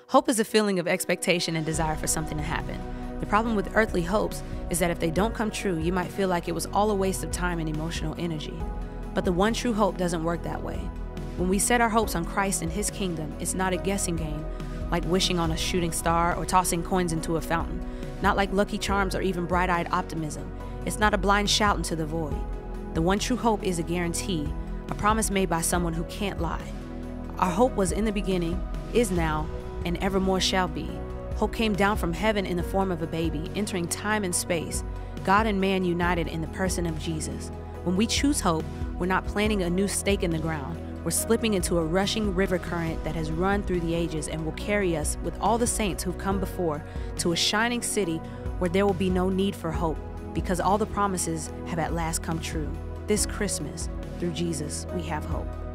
Hope is a feeling of expectation and desire for something to happen. The problem with earthly hopes is that if they don't come true, you might feel like it was all a waste of time and emotional energy. But the one true hope doesn't work that way. When we set our hopes on Christ and His kingdom, it's not a guessing game, like wishing on a shooting star or tossing coins into a fountain. Not like Lucky Charms or even bright-eyed optimism. It's not a blind shout into the void. The one true hope is a guarantee, a promise made by someone who can't lie. Our hope was in the beginning, is now, and evermore shall be. Hope came down from heaven in the form of a baby, entering time and space, God and man united in the person of Jesus. When we choose hope, we're not planting a new stake in the ground. We're slipping into a rushing river current that has run through the ages and will carry us with all the saints who've come before to a shining city where there will be no need for hope because all the promises have at last come true. This Christmas, through Jesus, we have hope.